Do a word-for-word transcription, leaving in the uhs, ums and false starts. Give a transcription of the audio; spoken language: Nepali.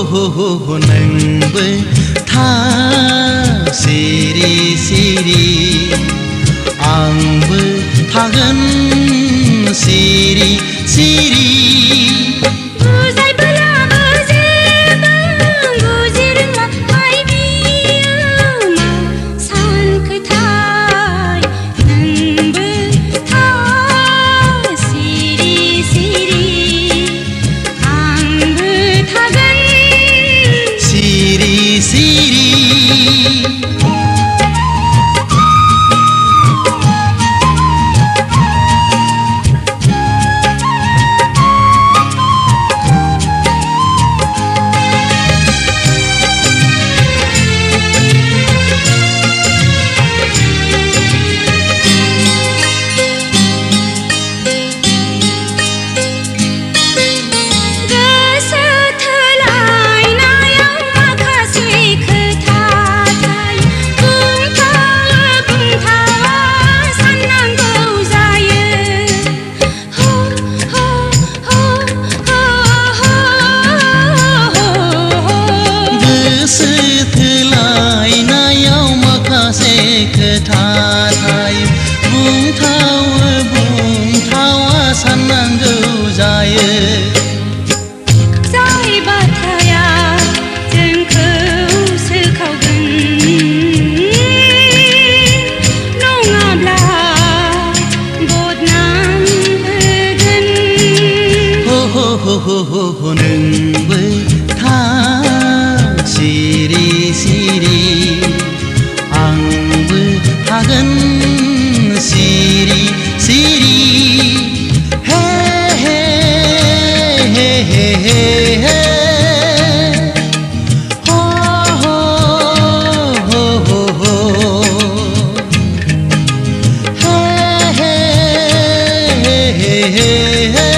हो हो हो नोंबो था सिरि सिरि आंबो थागोन सिरि सिरि हो हो हो हो नोंबो था सिरि सिरि आंबो थागोन सिरि सिरि हे हे हे हे हे हे हो हो हो हो हो हे हे हे हे हे